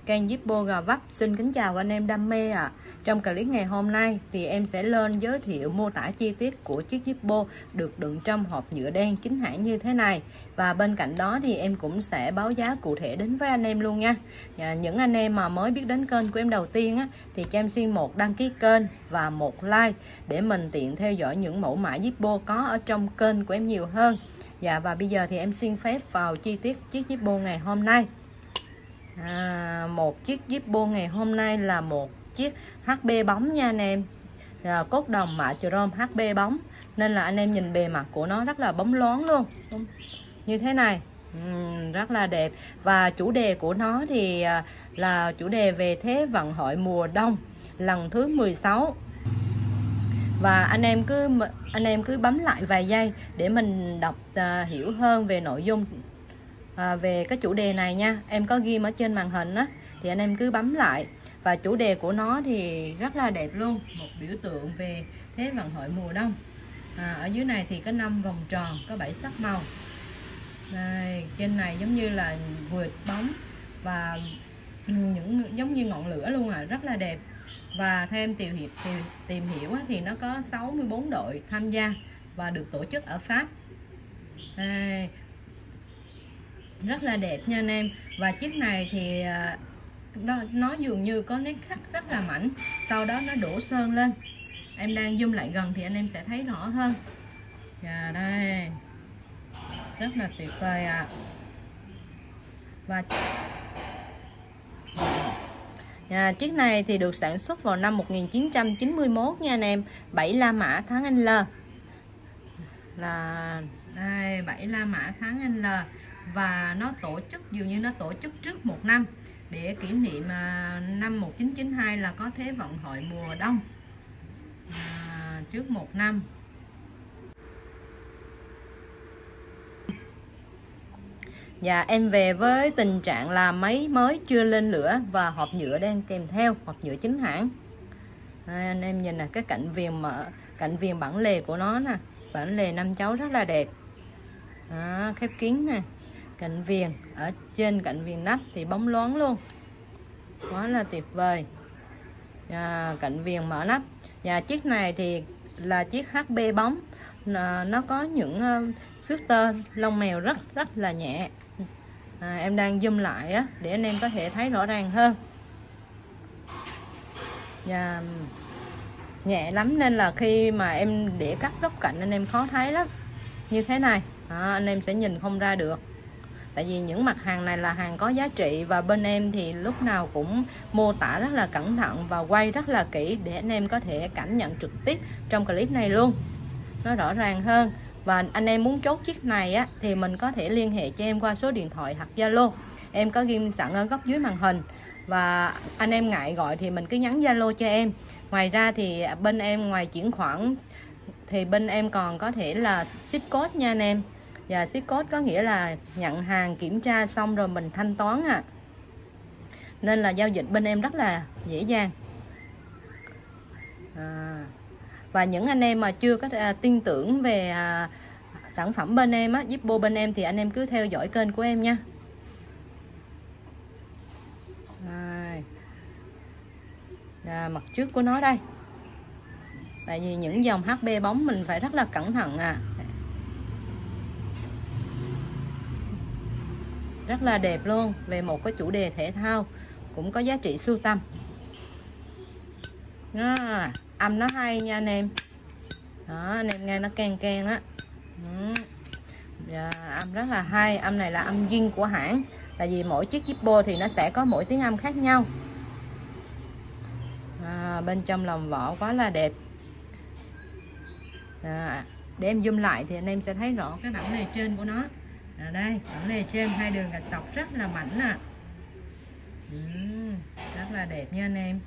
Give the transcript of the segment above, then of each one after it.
kênh Zippo Gà Vấp. Xin kính chào anh em đam mê ạ. Trong clip ngày hôm nay thì em sẽ lên giới thiệu mô tả chi tiết của chiếc Zippo được đựng trong hộp nhựa đen chính hãng như thế này. Và bên cạnh đó thì em cũng sẽ báo giá cụ thể đến với anh em luôn nha. Những anh em mà mới biết đến kênh của em đầu tiên á, thì cho em xin một đăng ký kênh và một like để mình tiện theo dõi những mẫu mã Zippo có ở trong kênh của em nhiều hơn. Và bây giờ thì em xin phép vào chi tiết chiếc Zippo ngày hôm nay. Một chiếc Zippo ngày hôm nay là một chiếc HB bóng nha anh em. Cốt đồng mạ chrome HB bóng, nên là anh em nhìn bề mặt của nó rất là bóng loáng luôn, như thế này. Rất là đẹp. Và chủ đề của nó thì là chủ đề về Thế vận hội mùa đông lần thứ 16. Và anh em cứ bấm lại vài giây để mình đọc hiểu hơn về nội dung về cái chủ đề này nha. Em có ghim ở trên màn hình á, thì anh em cứ bấm lại. Và chủ đề của nó thì rất là đẹp luôn, một biểu tượng về Thế vận hội mùa đông. Ở dưới này thì có 5 vòng tròn, có 7 sắc màu. Đây, trên này giống như là vượt bóng và những giống như ngọn lửa luôn rất là đẹp. Và theo em tìm hiểu thì nó có 64 đội tham gia và được tổ chức ở Pháp. Đây, rất là đẹp nha anh em. Và chiếc này thì nó dường như có nét khắc rất là mảnh, sau đó nó đổ sơn lên. Em đang zoom lại gần thì anh em sẽ thấy rõ hơn. Đây, rất là tuyệt vời ạ. Và chiếc này thì được sản xuất vào năm 1991 nha anh em. 7 La Mã tháng Anh L là đây, 7 La Mã tháng Anh L. Và nó dường như nó tổ chức trước một năm để kỷ niệm năm 1992 là có Thế vận hội mùa đông, trước một năm. Và em về với tình trạng là máy mới chưa lên lửa và hộp nhựa đang kèm theo, hộp nhựa chính hãng. Anh em nhìn nè, cái cạnh viền bản lề của nó nè, bản lề 5 chấu rất là đẹp. Khép kín nè, cạnh viền ở trên cạnh viền nắp thì bóng loáng luôn, quá là tuyệt vời. Cạnh viền mở nắp. Và chiếc này thì là chiếc HB bóng, nó có những xước tơ lông mèo rất là nhẹ. Em đang zoom lại để anh em có thể thấy rõ ràng hơn. Và nhẹ lắm nên là khi mà em để cắt góc cạnh anh em khó thấy lắm. Như thế này anh em sẽ nhìn không ra được. Tại vì những mặt hàng này là hàng có giá trị, và bên em thì lúc nào cũng mô tả rất là cẩn thận và quay rất là kỹ để anh em có thể cảm nhận trực tiếp trong clip này luôn, nó rõ ràng hơn. Và anh em muốn chốt chiếc này thì mình có thể liên hệ cho em qua số điện thoại hoặc Zalo. Em có ghim sẵn ở góc dưới màn hình. Và anh em ngại gọi thì mình cứ nhắn Zalo cho em. Ngoài ra thì bên em ngoài chuyển khoản thì bên em còn có thể là ship code nha anh em. Và ship code có nghĩa là nhận hàng kiểm tra xong rồi mình thanh toán nên là giao dịch bên em rất là dễ dàng. Và những anh em mà chưa có tin tưởng về sản phẩm bên em Zippo bên em, thì anh em cứ theo dõi kênh của em nha. Mặt trước của nó đây. Tại vì những dòng HB bóng mình phải rất là cẩn thận rất là đẹp luôn, về một cái chủ đề thể thao cũng có giá trị sưu tầm. Âm nó hay nha anh em. Anh em nghe nó keng keng âm rất là hay. Âm này là âm zin của hãng. Tại vì mỗi chiếc Zippo thì nó sẽ có mỗi tiếng âm khác nhau. Bên trong lòng vỏ quá là đẹp. Để em zoom lại thì anh em sẽ thấy rõ cái bản lề trên của nó. Đây, bản lề trên 2 đường gạch sọc rất là mảnh rất là đẹp nha anh em.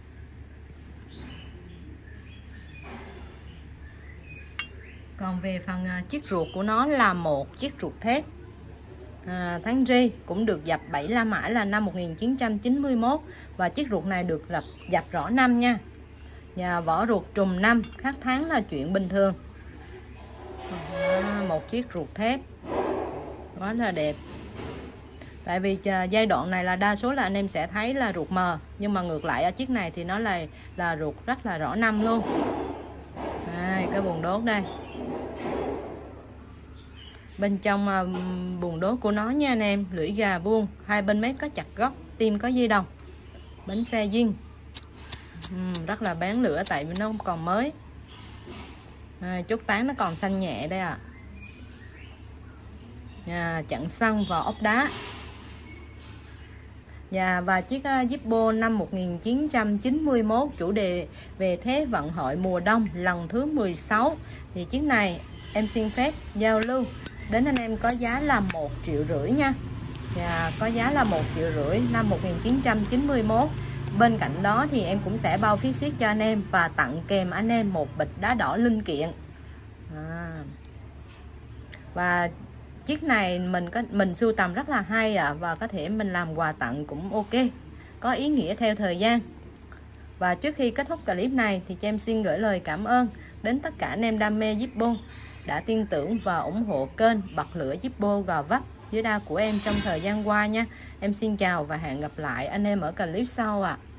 Còn về phần chiếc ruột của nó là một chiếc ruột thép tháng Ri, cũng được dập 7 La Mã là năm 1991. Và chiếc ruột này được dập rõ năm nha. Và vỏ ruột trùng năm, khác tháng là chuyện bình thường. Một chiếc ruột thép quá là đẹp. Tại vì giai đoạn này là đa số là anh em sẽ thấy là ruột mờ, nhưng mà ngược lại ở chiếc này thì nó là ruột rất là rõ năm luôn. Đây, cái buồng đốt đây. Bên trong buồng đốt của nó nha anh em, lưỡi gà vuông, hai bên mép có chặt góc, tim có dây đồng, bánh xe zin. Rất là bán lửa tại vì nó còn mới. Chốt tán nó còn xanh nhẹ đây ạ. Chặn xăng và ốc đá. Và chiếc Zippo năm 1991, chủ đề về Thế vận hội mùa đông lần thứ 16. Thì chiếc này em xin phép giao lưu đến anh em có giá là 1,5 triệu nha. Có giá là 1,5 triệu năm 1991. Bên cạnh đó thì em cũng sẽ bao phí ship cho anh em và tặng kèm anh em một bịch đá đỏ linh kiện. Và chiếc này mình sưu tầm rất là hay và có thể mình làm quà tặng cũng ok, có ý nghĩa theo thời gian. Và trước khi kết thúc clip này thì cho em xin gửi lời cảm ơn đến tất cả anh em đam mê Zippo đã tin tưởng và ủng hộ kênh bật lửa Zippo Gò Vấp dưới đao của em trong thời gian qua nha. Em xin chào và hẹn gặp lại anh em ở clip sau ạ.